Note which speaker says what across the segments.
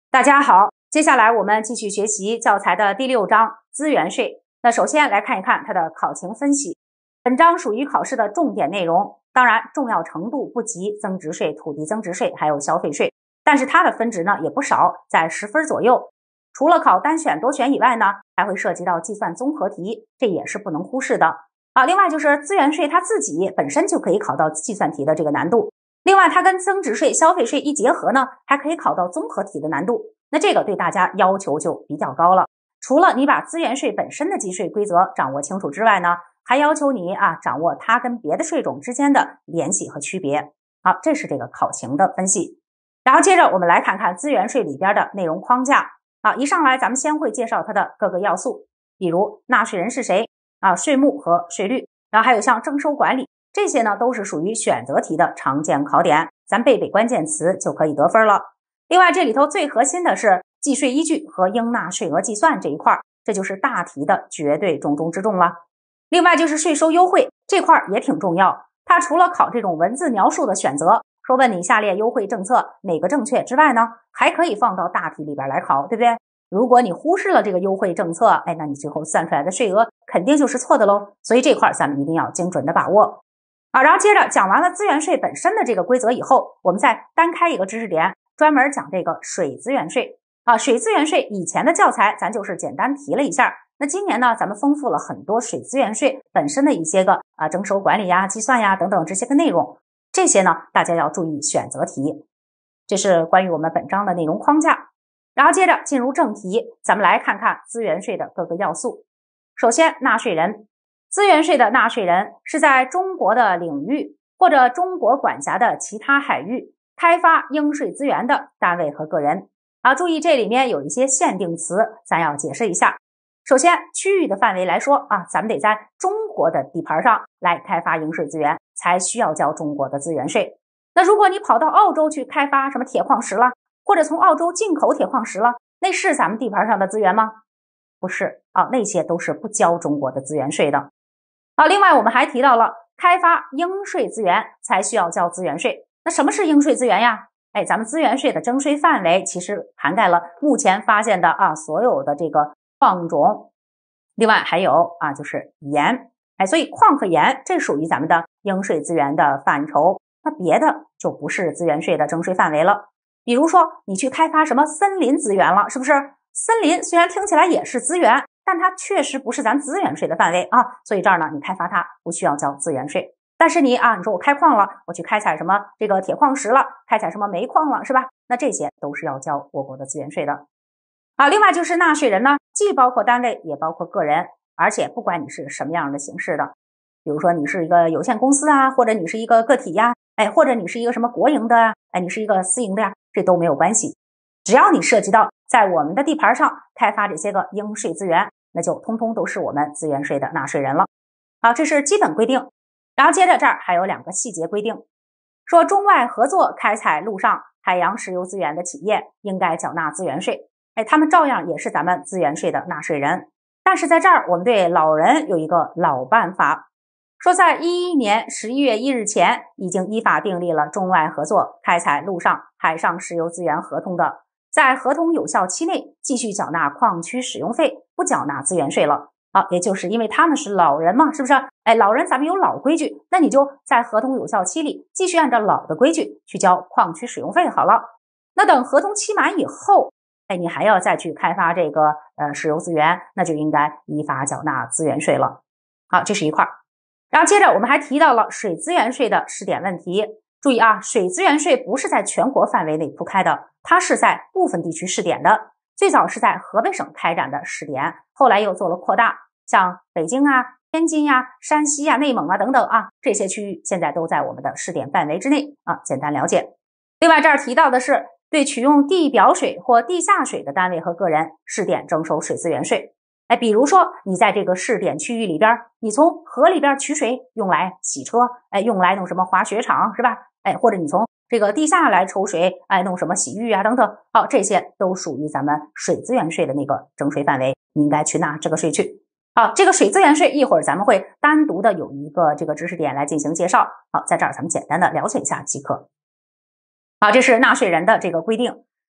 Speaker 1: 大家好，接下来我们继续学习教材的第6章资源税。那首先来看一看它的考情分析。本章属于考试的重点内容，当然重要程度不及增值税、土地增值税还有消费税，但是它的分值呢也不少，在10分左右。除了考单选多选以外呢，还会涉及到计算综合题，这也是不能忽视的。另外就是资源税它自己本身就可以考到计算题的这个难度。另外它跟增值税、消费税一结合呢，还可以考到综合题的难度，那这个对大家要求就比较高了。除了你把资源税本身的计税规则掌握清楚之外呢，还要求你掌握它跟别的税种之间的联系和区别。好，这是这个考情的分析。然后接着我们来看看资源税里边的内容框架。一上来咱们先会介绍它的各个要素，比如纳税人是谁税目和税率，然后还有像征收管理，这些呢都是属于选择题的常见考点，咱背背关键词就可以得分了。另外这里头最核心的是计税依据和应纳税额计算这一块，这就是大题的绝对重中之重了。另外就是税收优惠这块也挺重要，它除了考这种文字描述的选择，说问你下列优惠政策哪个正确之外呢，还可以放到大题里边来考，对不对？如果你忽视了这个优惠政策，那你最后算出来的税额肯定就是错的咯。所以这块咱们一定要精准的把握。然后接着讲完了资源税本身的这个规则以后，我们再单开一个知识点，专门讲这个水资源税。水资源税以前的教材咱就是简单提了一下，那今年呢咱们丰富了很多水资源税本身的一些个征收管理呀、计算呀等等这些个内容，这些呢大家要注意选择题。这是关于我们本章的内容框架。然后接着进入正题，咱们来看看资源税的各个要素。首先纳税人，资源税的纳税人是在中国的领域或者中国管辖的其他海域开发应税资源的单位和个人。注意这里面有一些限定词，咱要解释一下。首先区域的范围来说咱们得在中国的地盘上来开发应税资源，才需要交中国的资源税。那如果你跑到澳洲去开发什么铁矿石了，或者从澳洲进口铁矿石了，那是咱们地盘上的资源吗？不是那些都是不交中国的资源税的。另外我们还提到了开发应税资源才需要交资源税。那什么是应税资源呀？咱们资源税的征税范围其实涵盖了目前发现的所有的这个矿种，另外还有就是盐，所以矿和盐这属于咱们的应税资源的范畴，那别的就不是资源税的征税范围了。比如说你去开发什么森林资源了，是不是？森林虽然听起来也是资源，但它确实不是咱资源税的范围所以这儿呢你开发它不需要交资源税。但是你说我开矿了，我去开采什么这个铁矿石了，开采什么煤矿了，是吧？那这些都是要交我国的资源税的。另外就是纳税人呢，既包括单位也包括个人，而且不管你是什么样的形式的，比如说你是一个有限公司或者你是一个个体呀，或者你是一个什么国营的你是一个私营的呀，这都没有关系。只要你涉及到在我们的地盘上开发这些个应税资源，那就通通都是我们资源税的纳税人了。这是基本规定。然后接着这儿还有2个细节规定，说中外合作开采陆上海洋石油资源的企业应该缴纳资源税，他们照样也是咱们资源税的纳税人。但是在这儿我们对老人有一个老办法，说在2011年11月1日前已经依法订立了中外合作开采陆上海上石油资源合同的，在合同有效期内继续缴纳矿区使用费，不缴纳资源税了。也就是因为他们是老人嘛，是不是？老人咱们有老规矩，那你就在合同有效期里继续按照老的规矩去交矿区使用费好了。那等合同期满以后，你还要再去开发这个石油资源，那就应该依法缴纳资源税了。好，这是一块。然后接着我们还提到了水资源税的试点问题。注意水资源税不是在全国范围内铺开的，它是在部分地区试点的。最早是在河北省开展的试点，后来又做了扩大，像北京天津山西内蒙等等这些区域现在都在我们的试点范围之内简单了解。另外这儿提到的是对取用地表水或地下水的单位和个人试点征收水资源税。比如说你在这个试点区域里边，你从河里边取水用来洗车，用来弄什么滑雪场，是吧？或者你从这个地下来抽水，弄什么洗浴等等，这些都属于咱们水资源税的那个征税范围，你应该去纳这个税去。这个水资源税一会儿咱们会单独的有一个这个知识点来进行介绍，在这儿咱们简单的了解一下即可。这是纳税人的这个规定。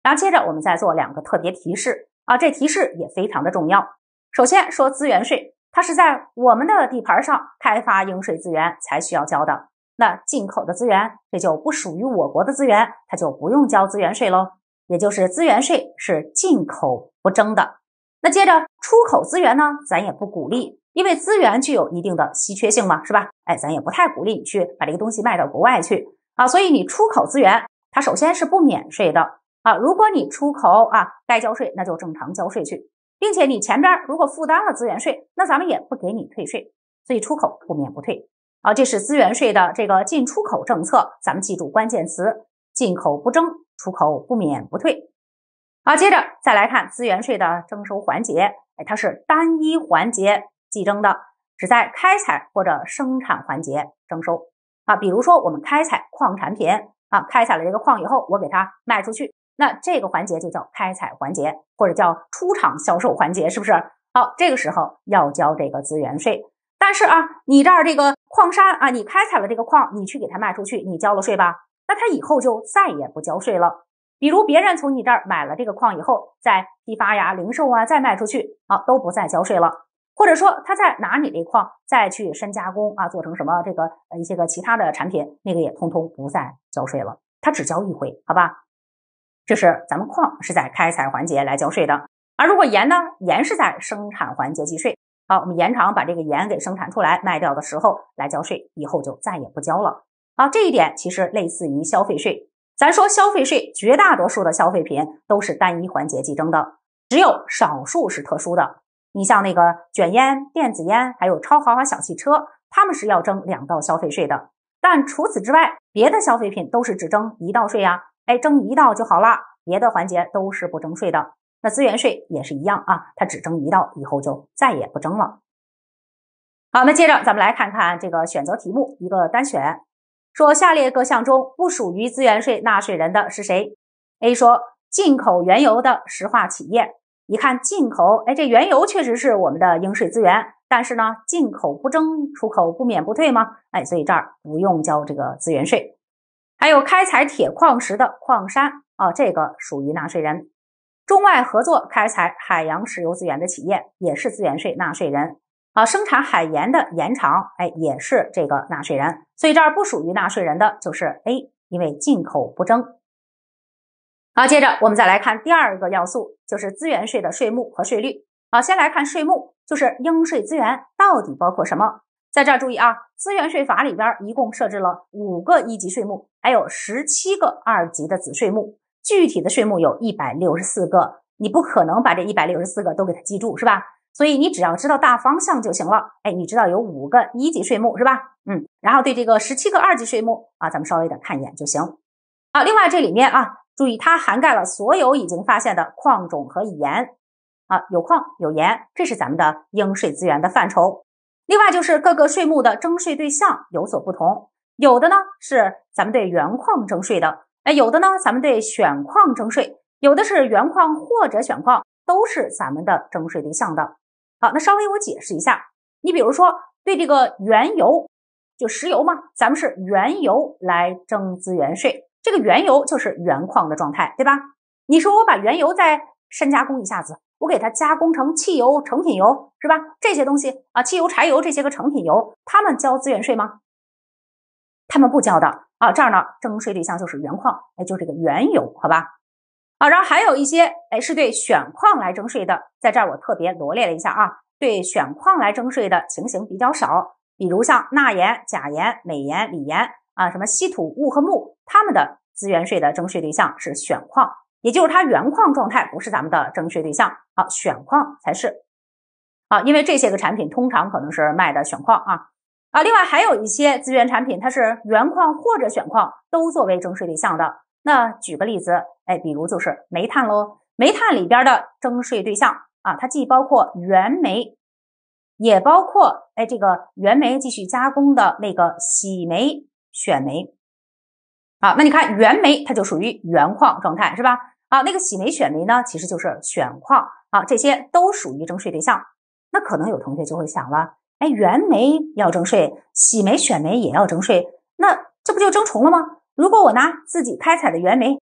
Speaker 1: 然后接着我们再做2个特别提示啊，这提示也非常的重要。首先说资源税，它是在我们的地盘上开发应税资源才需要交的。那进口的资源，这就不属于我国的资源，它就不用交资源税喽。也就是资源税是进口不征的。那接着出口资源呢，咱也不鼓励，因为资源具有一定的稀缺性嘛，是吧？咱也不太鼓励你去把这个东西卖到国外去啊。所以你出口资源，它首先是不免税的啊。如果你出口啊该交税，那就正常交税去，并且你前边如果负担了资源税，那咱们也不给你退税，所以出口不免不退啊。这是资源税的这个进出口政策，咱们记住关键词：进口不征，出口不免不退。好，接着再来看资源税的征收环节，它是单一环节计征的，只在开采或者生产环节征收啊。比如说我们开采矿产品啊，开采了这个矿以后，我给它卖出去，那这个环节就叫开采环节，或者叫出厂销售环节，是不是？好，这个时候要交这个资源税。但是啊，你这儿这个矿山啊，你开采了这个矿，你去给它卖出去，你交了税吧？那它以后就再也不交税了。比如别人从你这儿买了这个矿以后，再批发呀、零售啊，再卖出去啊，都不再交税了。或者说他再拿你这矿再去深加工啊，做成什么这个一些个其他的产品，那个也通通不再交税了，他只交一回，好吧？这是咱们矿是在开采环节来交税的。而如果盐呢，盐是在生产环节计税。好，我们盐厂把这个盐给生产出来卖掉的时候来交税，以后就再也不交了。啊，这一点其实类似于消费税。咱说消费税，绝大多数的消费品都是单一环节计征的，只有少数是特殊的。你像那个卷烟、电子烟，还有超豪华小汽车，他们是要征2道消费税的。但除此之外，别的消费品都是只征1道税呀，征1道就好了，别的环节都是不征税的。那资源税也是一样啊，它只征1道，以后就再也不征了。好，那接着咱们来看看这个选择题目，一个单选。说下列各项中不属于资源税纳税人的是谁 ？A 说进口原油的石化企业，一看进口，这原油确实是我们的应税资源，但是呢，进口不征，出口不免不退吗？所以这儿不用交这个资源税。还有开采铁矿石的矿山啊，这个属于纳税人。中外合作开采海洋石油资源的企业也是资源税纳税人。啊，生产海盐的盐厂，也是这个纳税人，所以这儿不属于纳税人的就是 A， 因为进口不征。好，接着我们再来看第2个要素，就是资源税的税目和税率。好，先来看税目，就是应税资源到底包括什么？在这儿注意啊，资源税法里边一共设置了5个1级税目，还有17个2级的子税目，具体的税目有164个，你不可能把这164个都给它记住，是吧？所以你只要知道大方向就行了。你知道有5个1级税目是吧？然后对这个17个2级税目啊，咱们稍微的看一眼就行。啊，另外这里面啊，注意它涵盖了所有已经发现的矿种和盐啊，有矿有盐，这是咱们的应税资源的范畴。另外就是各个税目的征税对象有所不同，有的呢是咱们对原矿征税的，有的呢咱们对选矿征税，有的是原矿或者选矿，都是咱们的征税对象的。好，那稍微我解释一下，你比如说对这个原油，就石油嘛，咱们是原油来征资源税，这个原油就是原矿的状态，对吧？你说我把原油再深加工一下子，我给它加工成汽油、成品油，是吧？这些东西啊，汽油、柴油这些个成品油，他们交资源税吗？他们不交的啊。这儿呢，征税对象就是原矿，就这个原油，好吧？啊，然后还有一些是对选矿来征税的，在这儿我特别罗列了一下啊，对选矿来征税的情形比较少，比如像钠盐、钾盐、镁盐、锂盐啊，什么稀土、钨和钼，他们的资源税的征税对象是选矿，也就是它原矿状态不是咱们的征税对象，好，选矿才是。好，因为这些个产品通常可能是卖的选矿啊，另外还有一些资源产品，它是原矿或者选矿都作为征税对象的。那举个例子，比如就是煤炭咯，煤炭里边的征税对象啊，它既包括原煤，也包括这个原煤继续加工的那个洗煤、选煤。啊，那你看原煤它就属于原矿状态是吧？啊，那个洗煤、选煤呢，其实就是选矿啊，这些都属于征税对象。那可能有同学就会想了，原煤要征税，洗煤、选煤也要征税，那这不就征重了吗？如果我拿自己开采的原煤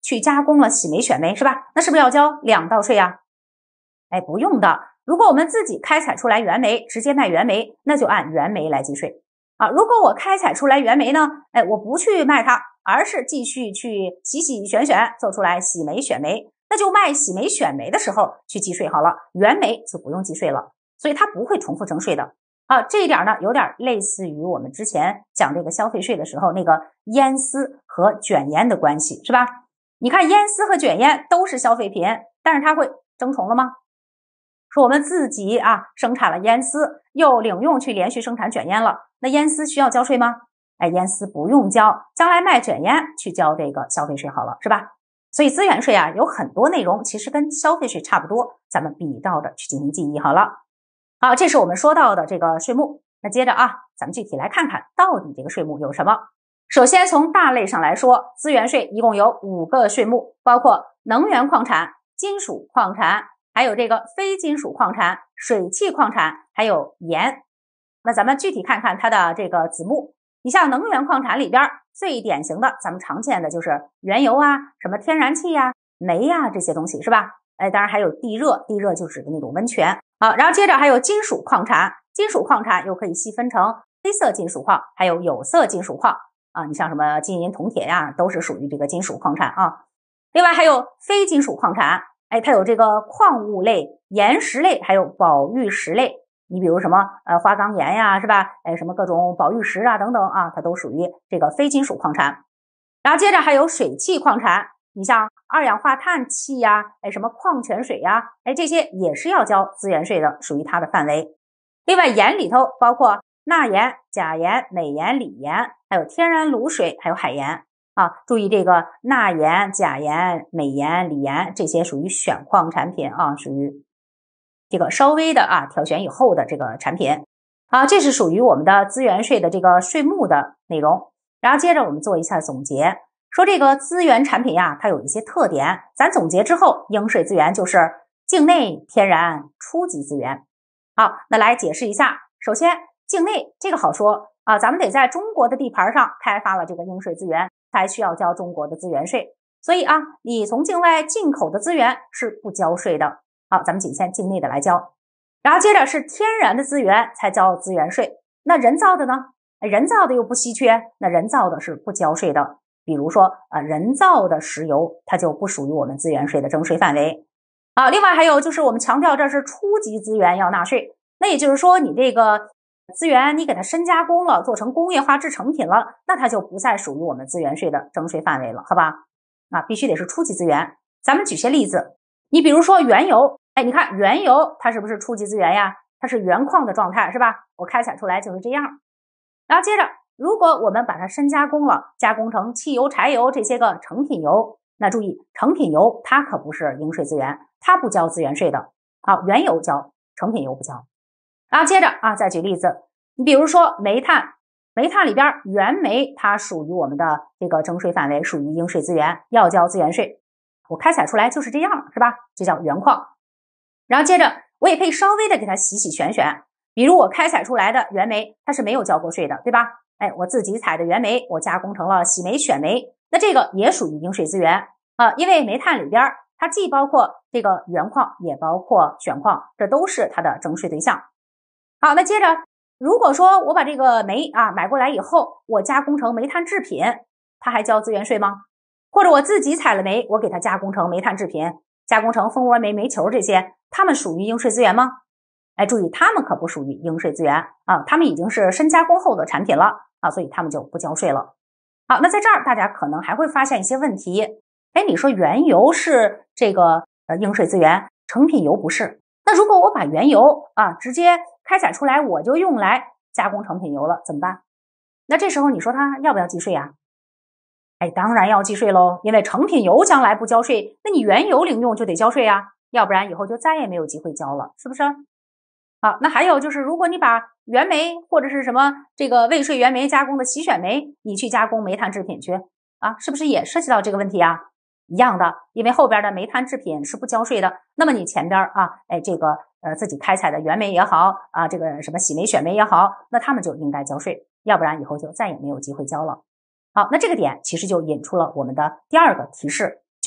Speaker 1: 去加工了洗煤选煤，是吧？那是不是要交2道税啊？不用的。如果我们自己开采出来原煤，直接卖原煤，那就按原煤来计税啊。如果我开采出来原煤呢，我不去卖它，而是继续去洗洗选选，做出来洗煤选煤，那就卖洗煤选煤的时候去计税好了，原煤就不用计税了，所以它不会重复征税的啊。这一点呢，有点类似于我们之前讲这个消费税的时候那个烟丝和卷烟的关系，是吧？你看烟丝和卷烟都是消费品，但是它会征重了吗？说我们自己生产了烟丝，又领用去连续生产卷烟了，那烟丝需要交税吗？烟丝不用交，将来卖卷烟去交这个消费税好了，是吧？所以资源税有很多内容其实跟消费税差不多，咱们比照着去进行记忆好了。好，这是我们说到的这个税目。那接着咱们具体来看看到底这个税目有什么。首先从大类上来说，资源税一共有5个税目，包括能源矿产、金属矿产，还有这个非金属矿产、水汽矿产，还有盐。那咱们具体看看它的这个子目。你像能源矿产里边最典型的，咱们常见的就是原油什么天然气煤这些东西，是吧？当然还有地热，地热就指的那种温泉。好，然后接着还有金属矿产，金属矿产又可以细分成黑色金属矿，还有有色金属矿你像什么金银铜铁都是属于这个金属矿产另外还有非金属矿产，它有这个矿物类、岩石类，还有宝玉石类。你比如什么花岗岩是吧？什么各种宝玉石等等它都属于这个非金属矿产。然后接着还有水汽矿产，你像二氧化碳气什么矿泉水这些也是要交资源税的，属于它的范围。另外盐里头包括钠盐、钾盐、镁盐、锂盐，还有天然卤水，还有海盐注意这个钠盐、钾盐、镁盐、锂盐这些属于选矿产品属于这个稍微的挑选以后的这个产品这是属于我们的资源税的这个税目的内容。然后接着我们做一下总结，说这个资源产品它有一些特点，咱总结之后，应税资源就是境内天然初级资源。好，那来解释一下。首先境内这个好说咱们得在中国的地盘上开发了这个应税资源，才需要交中国的资源税。所以你从境外进口的资源是不交税的。好，咱们仅限境内的来交。然后接着是天然的资源才交资源税。那人造的呢？人造的又不稀缺，那人造的是不交税的。比如说人造的石油，它就不属于我们资源税的征税范围。另外还有就是我们强调这是初级资源要纳税，那也就是说你这个资源你给它深加工了，做成工业化制成品了，那它就不再属于我们资源税的征税范围了，好吧？必须得是初级资源。咱们举些例子，你比如说原油，你看原油它是不是初级资源呀？它是原矿的状态，是吧？我开采出来就是这样。然后接着如果我们把它深加工了，加工成汽油、柴油这些个成品油，那注意成品油它可不是应税资源，它不交资源税的。好，原油交，成品油不交。然后接着再举例子，你比如说煤炭，煤炭里边原煤它属于我们的这个征税范围，属于应税资源，要交资源税。我开采出来就是这样，是吧？这叫原矿。然后接着我也可以稍微的给它洗洗选选，比如我开采出来的原煤它是没有交过税的，对吧？我自己采的原煤我加工成了洗煤选煤，那这个也属于应税资源因为煤炭里边它既包括这个原矿也包括选矿，这都是它的征税对象。好，那接着如果说我把这个煤买过来以后，我加工成煤炭制品，它还交资源税吗？或者我自己采了煤，我给它加工成煤炭制品，加工成蜂窝煤、煤球这些，它们属于应税资源吗？注意它们可不属于应税资源它们已经是深加工后的产品了所以它们就不交税了。好，那在这儿大家可能还会发现一些问题。你说原油是这个应税资源，成品油不是。那如果我把原油直接开采出来，我就用来加工成品油了，怎么办？那这时候你说它要不要计税啊？当然要计税喽，因为成品油将来不交税，那你原油领用就得交税要不然以后就再也没有机会交了，是不是？好，那还有就是如果你把原煤或者是什么这个未税原煤加工的洗选煤，你去加工煤炭制品去是不是也涉及到这个问题一样的，因为后边的煤炭制品是不交税的，那么你前边这个自己开采的原煤也好这个什么洗煤选煤也好，那他们就应该交税，要不然以后就再也没有机会交了。好，那这个点其实就引出了我们的第二个提示，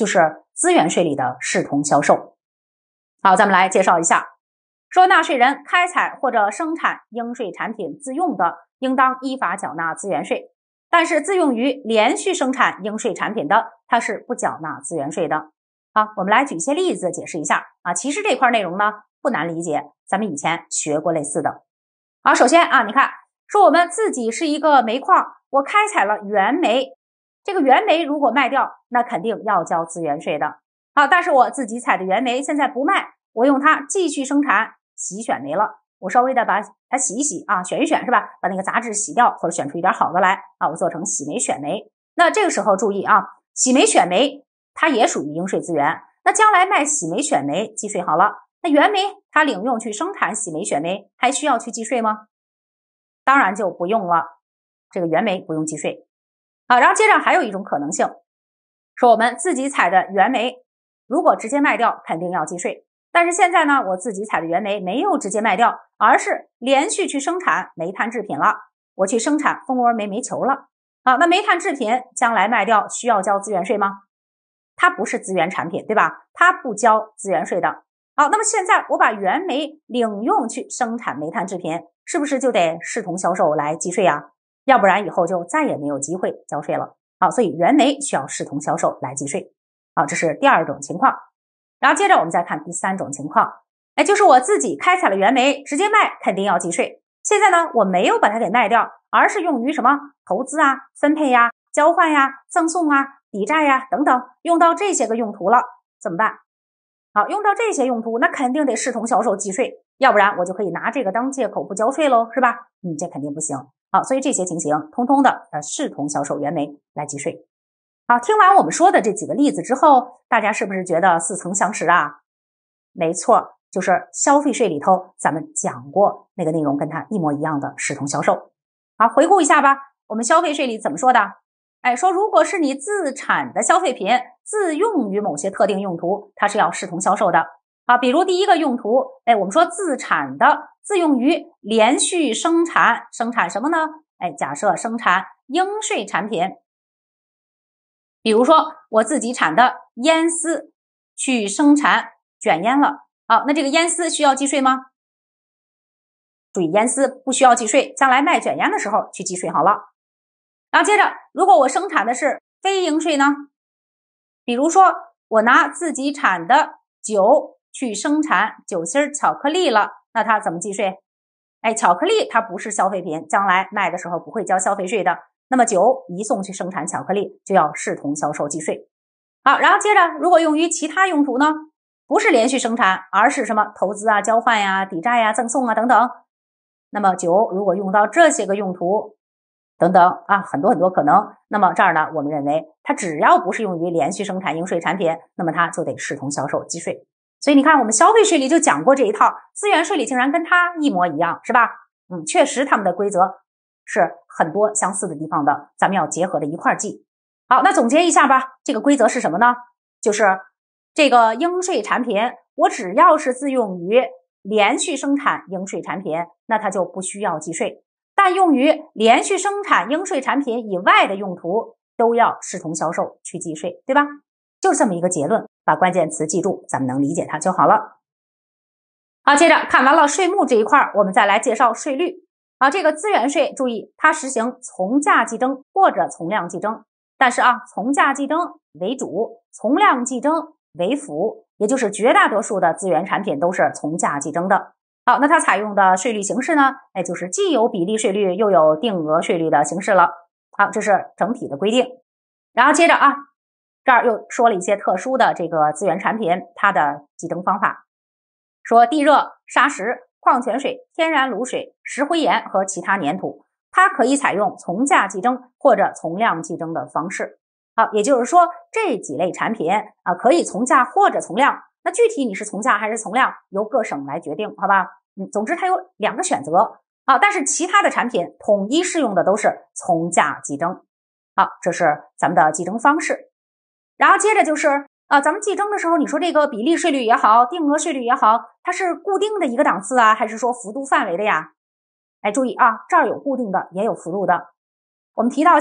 Speaker 1: 就是资源税里的视同销售。好，咱们来介绍一下，说纳税人开采或者生产应税产品自用的，应当依法缴纳资源税，但是自用于连续生产应税产品的，它是不缴纳资源税的。好，我们来举一些例子解释一下啊。其实这块内容呢不难理解，咱们以前学过类似的。好，首先啊，你看说我们自己是一个煤矿，我开采了原煤，这个原煤如果卖掉，那肯定要交资源税的。好，但是我自己采的原煤现在不卖，我用它继续生产洗选煤了，我稍微的把它洗一洗啊，选一选是吧？把那个杂质洗掉，或者选出一点好的来啊，我做成洗煤选煤。那这个时候注意啊，洗煤选煤它也属于应税资源，那将来卖洗煤选煤计税好了，那原煤它领用去生产洗煤选煤还需要去计税吗？当然就不用了，这个原煤不用计税。好，然后接着还有一种可能性，说我们自己采的原煤如果直接卖掉肯定要计税，但是现在呢，我自己采的原煤没有直接卖掉，而是连续去生产煤炭制品了，我去生产蜂窝煤煤球了。好，那煤炭制品将来卖掉需要交资源税吗？它不是资源产品，对吧？它不交资源税的。好，那么现在我把原煤领用去生产煤炭制品，是不是就得视同销售来计税呀？要不然以后就再也没有机会交税了。好，所以原煤需要视同销售来计税。好，这是第二种情况。然后接着我们再看第三种情况，就是我自己开采了原煤，直接卖肯定要计税。现在呢，我没有把它给卖掉，而是用于什么投资啊、分配呀、交换呀、赠送啊、抵债呀等等，用到这些个用途了，怎么办？好，用到这些用途，那肯定得视同销售计税，要不然我就可以拿这个当借口不交税喽，是吧？这肯定不行。好，所以这些情形通通的视同销售原煤来计税。好，听完我们说的这几个例子之后，大家是不是觉得似曾相识啊？没错，就是消费税里头咱们讲过那个内容跟它一模一样的视同销售。好，回顾一下吧，我们消费税里怎么说的？说如果是你自产的消费品自用于某些特定用途，它是要视同销售的。好，比如第一个用途，我们说自产的自用于连续生产什么呢？假设生产应税产品，比如说我自己产的烟丝去生产卷烟了。好，那这个烟丝需要计税吗？注意，烟丝不需要计税，将来卖卷烟的时候去计税好了。然后接着，如果我生产的是非应税呢？比如说我拿自己产的酒去生产酒心巧克力了，那它怎么计税？巧克力它不是消费品，将来卖的时候不会交消费税的，那么酒移送去生产巧克力就要视同销售计税。好，然后接着如果用于其他用途呢？不是连续生产，而是什么投资啊、交换呀、抵债呀、赠送啊等等，那么酒如果用到这些个用途等等啊，很多可能，那么这儿呢，我们认为它只要不是用于连续生产应税产品，那么它就得视同销售计税。所以你看我们消费税里就讲过这一套，资源税里竟然跟它一模一样，是吧？确实他们的规则是很多相似的地方的，咱们要结合着一块记。好，那总结一下吧，这个规则是什么呢？就是这个应税产品，我只要是自用于连续生产应税产品，那它就不需要计税，但用于连续生产应税产品以外的用途都要视同销售去计税，对吧？就是这么一个结论，把关键词记住，咱们能理解它就好了。好，接着看完了税目这一块，我们再来介绍税率。好，这个资源税注意它实行从价计征或者从量计征，但是从价计征为主，从量计征为辅，也就是绝大多数的资源产品都是从价计征的。好，那它采用的税率形式呢，就是既有比例税率又有定额税率的形式了。好，这是整体的规定。然后接着这儿又说了一些特殊的这个资源产品它的计征方法，说地热、砂石、矿泉水、天然卤水、石灰岩和其他粘土，它可以采用从价计征或者从量计征的方式。好，也就是说这几类产品可以从价或者从量，那具体你是从价还是从量，由各省来决定，好吧？总之它有两个选择。好，但是其他的产品统一适用的都是从价计征。好，这是咱们的计征方式。然后接着就是咱们计征的时候，你说这个比例税率也好，定额税率也好，它是固定的一个档次还是说幅度范围的呀？注意这儿有固定的，也有幅度的。我们提到像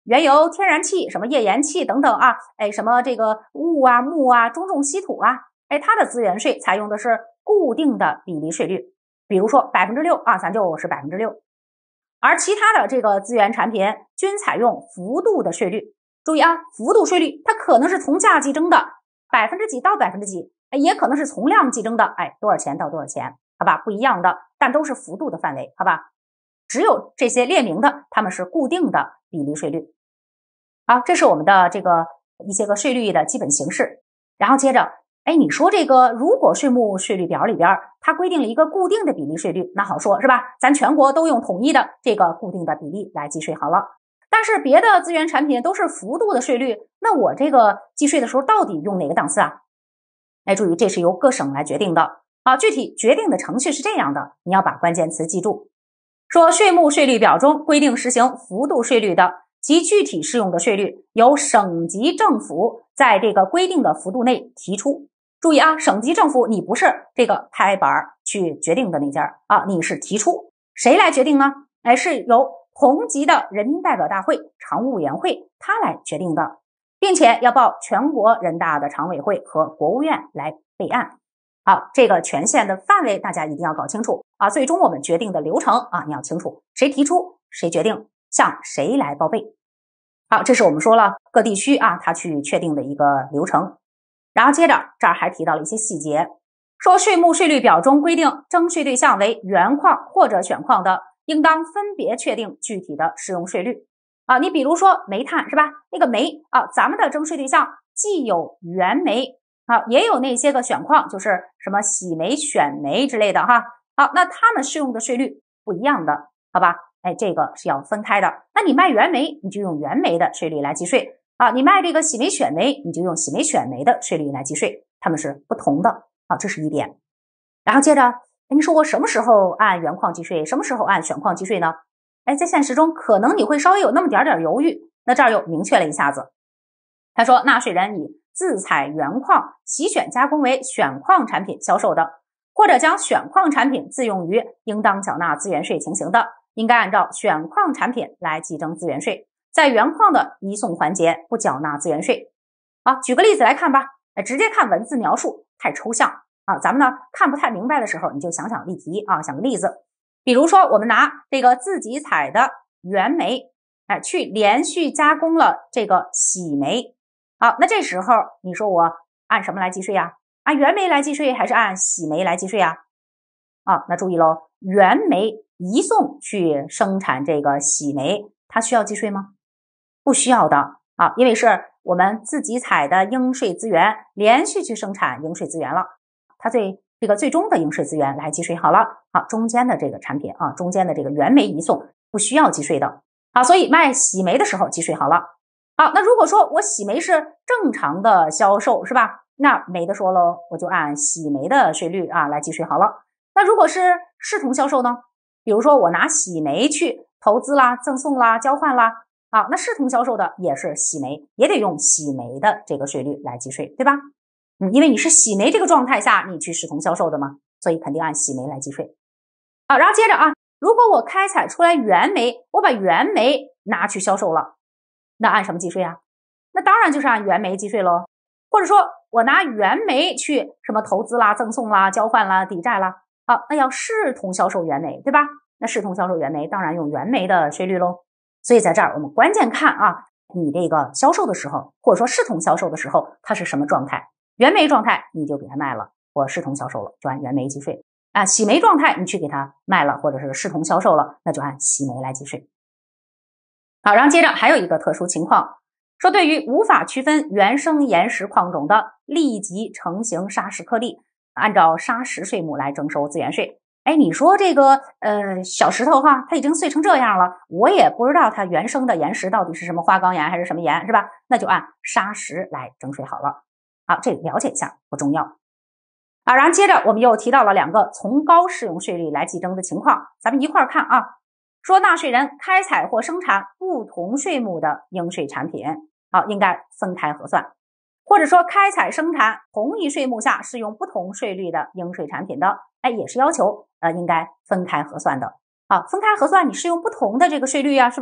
Speaker 1: 原油、天然气、什么页岩气等等啊，什么这个钨啊、钼啊、中重稀土啊，它的资源税采用的是固定的比例税率，比如说6%啊，咱就是6%。而其他的这个资源产品均采用幅度的税率。注意啊，幅度税率它可能是从价计征的几到几，也可能是从量计征的，多少钱到多少钱，好吧，不一样的，但都是幅度的范围，好吧。只有这些列明的，它们是固定的比例税率。好，这是我们的这个一些个税率的基本形式。然后接着，你说这个如果税目税率表里边它规定了一个固定的比例税率，那好说是吧？咱全国都用统一的这个固定的比例来计税好了。但是别的资源产品都是幅度的税率，那我这个计税的时候到底用哪个档次啊？注意，这是由各省来决定的。好，具体决定的程序是这样的，你要把关键词记住。说税目税率表中规定实行幅度税率的，其具体适用的税率由省级政府在这个规定的幅度内提出。注意啊，省级政府你不是这个拍板去决定的那家啊，你是提出。谁来决定呢？是由同级的人民代表大会常务委员会他来决定的，并且要报全国人大的常委会和国务院来备案。好，这个权限的范围大家一定要搞清楚啊！最终我们决定的流程啊，你要清楚，谁提出，谁决定，向谁来报备。好，这是我们说了各地区啊，它去确定的一个流程。然后接着这儿还提到了一些细节，说税目税率表中规定征税对象为原矿或者选矿的，应当分别确定具体的适用税率啊。你比如说煤炭是吧？那个煤啊，咱们的征税对象既有原煤啊，也有那些个选矿，就是什么洗煤、选煤之类的哈。好，那他们适用的税率不一样的，好吧？这个是要分开的。那你卖原煤，你就用原煤的税率来计税啊；你卖这个洗煤、选煤，你就用洗煤、选煤的税率来计税，它们是不同的啊，这是一点。然后接着，你说我什么时候按原矿计税，什么时候按选矿计税呢？在现实中可能你会稍微有那么点犹豫，那这儿又明确了一下子。他说，纳税人以自采原矿洗选加工为选矿产品销售的，或者将选矿产品自用于应当缴纳资源税情形的，应该按照选矿产品来计征资源税，在原矿的移送环节不缴纳资源税。好，举个例子来看吧，直接看文字描述太抽象啊，咱们呢看不太明白的时候，你就想想例题啊，想个例子。比如说我们拿这个自己采的原煤去连续加工了这个洗煤。好，那这时候你说我按什么来计税呀？按原煤来计税还是按洗煤来计税呀？那注意喽，原煤移送去生产这个洗煤，它需要计税吗？不需要的啊，因为是我们自己采的应税资源连续去生产应税资源了，它对这个最终的应税资源来计税好了。好，中间的这个产品啊，中间的这个原煤移送不需要计税的。好，所以卖洗煤的时候计税好了。好，那如果说我洗煤是正常的销售是吧？那没得说喽，我就按洗煤的税率啊来计税好了。那如果是视同销售呢？比如说我拿洗煤去投资啦、赠送啦、交换啦，那视同销售的也是洗煤，也得用洗煤的这个税率来计税，对吧？因为你是洗煤这个状态下你去视同销售的嘛，所以肯定按洗煤来计税。然后接着如果我开采出来原煤，我把原煤拿去销售了，那按什么计税啊？那当然就是按原煤计税咯。或者说我拿原煤去什么投资啦、赠送啦、交换啦、抵债啦，那要视同销售原煤，对吧？那视同销售原煤当然用原煤的税率咯。所以在这儿我们关键看你这个销售的时候，或者说视同销售的时候，它是什么状态？原煤状态你就给它卖了，或视同销售了，就按原煤计税。洗煤状态你去给它卖了，或者是视同销售了，那就按洗煤来计税。好，然后接着还有一个特殊情况，说对于无法区分原生岩石矿种的立即成型砂石颗粒，按照砂石税目来征收资源税。你说这个小石头它已经碎成这样了，我也不知道它原生的岩石到底是什么花岗岩还是什么岩，是吧？那就按砂石来征税好了。好，这了解一下不重要。然后接着我们又提到了两个从高适用税率来计征的情况，咱们一块儿看说纳税人开采或生产不同税目的应税产品，应该分开核算，或者说开采生产同一税目下适用不同税率的应税产品的，也是要求应该分开核算的。分开核算你适用不同的这个税率是不是？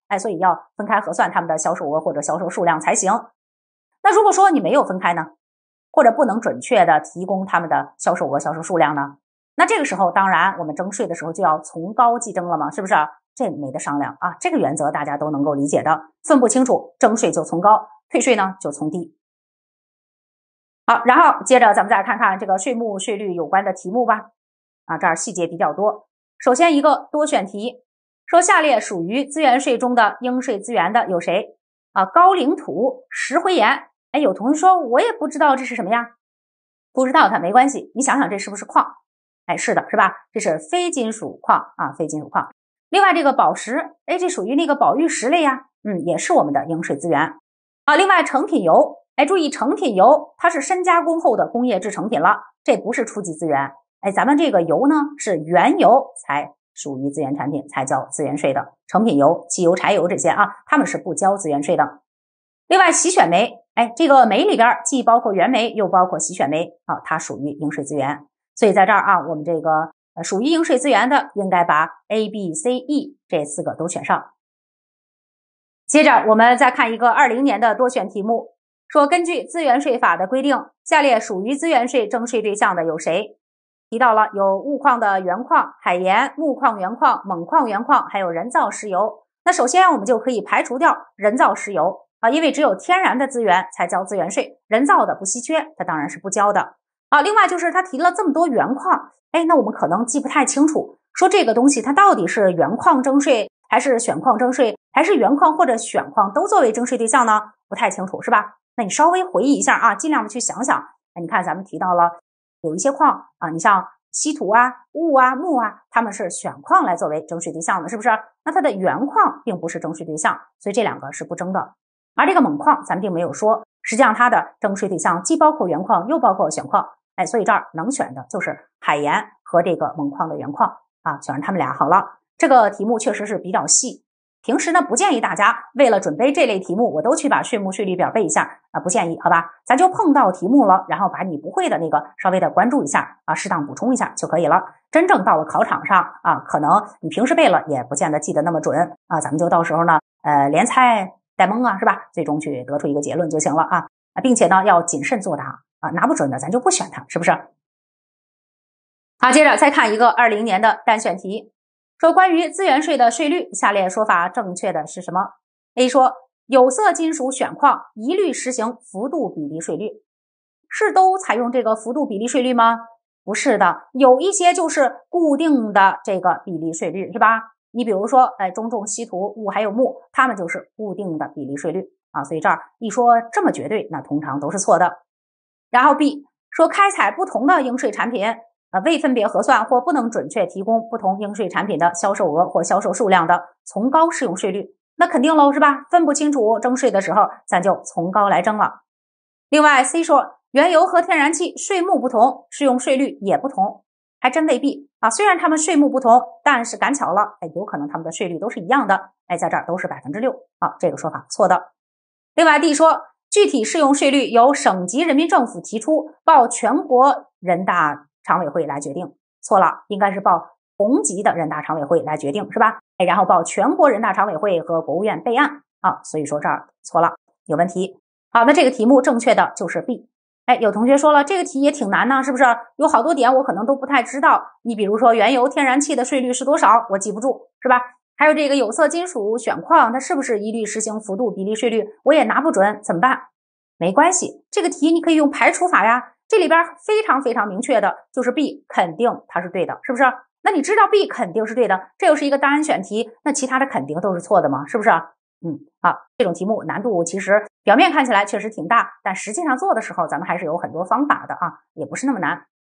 Speaker 1: 所以要分开核算他们的销售额或者销售数量才行。那如果说你没有分开呢，或者不能准确的提供他们的销售额、销售数量呢，那这个时候当然我们征税的时候就要从高计征了嘛，是不是？这没得商量啊，这个原则大家都能够理解的，分不清楚，征税就从高，退税呢就从低。好，然后接着咱们再看看这个税目税率有关的题目吧。这儿细节比较多。首先一个多选题，说下列属于资源税中的应税资源的有谁？高岭土、石灰岩。有同学说我也不知道这是什么呀？不知道它没关系，你想想这是不是矿？是的，是吧？这是非金属矿啊，非金属矿。另外这个宝石，这属于那个宝玉石类呀，也是我们的应税资源。另外成品油，注意成品油它是深加工后的工业制成品了，这不是初级资源。咱们这个油呢是原油才属于资源产品，才交资源税的。成品油、汽油、柴油这些它们是不交资源税的。另外洗选煤，这个煤里边既包括原煤又包括洗选煤它属于应税资源。所以在这儿我们这个属于应税资源的应该把 A、B、C、E 这4个都选上。接着我们再看一个20年的多选题目，说根据资源税法的规定，下列属于资源税征税对象的有谁？提到了有物矿的原矿、海盐、木矿原矿、锰矿原矿，还有人造石油。那首先我们就可以排除掉人造石油因为只有天然的资源才交资源税，人造的不稀缺，它当然是不交的。另外就是他提了这么多原矿，那我们可能记不太清楚，说这个东西它到底是原矿征税还是选矿征税，还是原矿或者选矿都作为征税对象呢？不太清楚，是吧？那你稍微回忆一下尽量的去想想。你看咱们提到了有一些矿你像稀土钨木它们是选矿来作为征税对象的，是不是？那它的原矿并不是征税对象，所以这2个是不征的。而这个锰矿咱并没有说，实际上它的征税对象既包括原矿又包括选矿，所以这儿能选的就是海盐和这个锰矿的原矿选上他们俩好了。这个题目确实是比较细，平时呢不建议大家为了准备这类题目我都去把税目税率表背一下不建议，好吧？咱就碰到题目了，然后把你不会的那个稍微的关注一下适当补充一下就可以了。真正到了考场上可能你平时背了也不见得记得那么准咱们就到时候呢连猜带蒙是吧？最终去得出一个结论就行了并且呢要谨慎作答拿不准的咱就不选它，是不是？好，接着再看一个20年的单选题，说关于资源税的税率，下列说法正确的是什么？ A 说有色金属选矿一律实行幅度比例税率，是都采用这个幅度比例税率吗？不是的，有一些就是固定的这个比例税率，是吧？你比如说中重稀土、钨还有钼，它们就是固定的比例税率所以这儿一说这么绝对，那通常都是错的。然后 B 说开采不同的应税产品未分别核算或不能准确提供不同应税产品的销售额或销售数量的，从高适用税率，那肯定喽，是吧？分不清楚征税的时候咱就从高来征了。另外 C 说原油和天然气税目不同，适用税率也不同，还真未必虽然他们税目不同，但是赶巧了有可能他们的税率都是一样的在这儿都是 6%这个说法错的。另外 D 说具体适用税率由省级人民政府提出，报全国人大常委会来决定，错了，应该是报同级的人大常委会来决定，是吧？然后报全国人大常委会和国务院备案所以说这儿错了，有问题。好，那这个题目正确的就是 B。有同学说了，这个题也挺难呢，是不是？有好多点我可能都不太知道。你比如说原油、天然气的税率是多少，我记不住，是吧？还有这个有色金属选矿，它是不是一律实行幅度比例税率，我也拿不准，怎么办？没关系，这个题你可以用排除法呀。这里边非常非常明确的就是 B 肯定它是对的，是不是？那你知道 B 肯定是对的，这又是一个单安选题，那其他的肯定都是错的吗？是不是？好，这种题目难度其实表面看起来确实挺大，但实际上做的时候咱们还是有很多方法的也不是那么难。